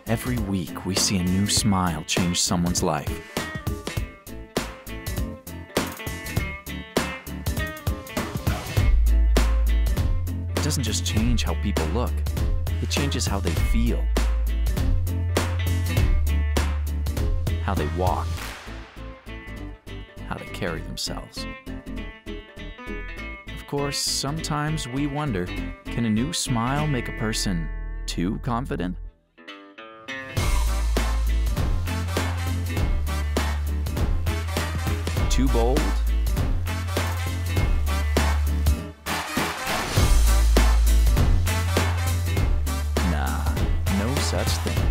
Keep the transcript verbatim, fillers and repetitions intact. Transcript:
Every week, we see a new smile change someone's life. It doesn't just change how people look, it changes how they feel, how they walk, how they carry themselves. Of course, sometimes we wonder, can a new smile make a person too confident? Too bold? Nah, no such thing.